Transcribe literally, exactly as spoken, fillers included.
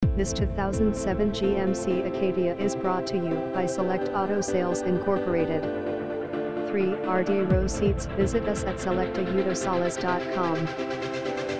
This two thousand seven G M C Acadia is brought to you by Select Auto Sales Incorporated. three R D row seats. Visit us at select auto sales dot com.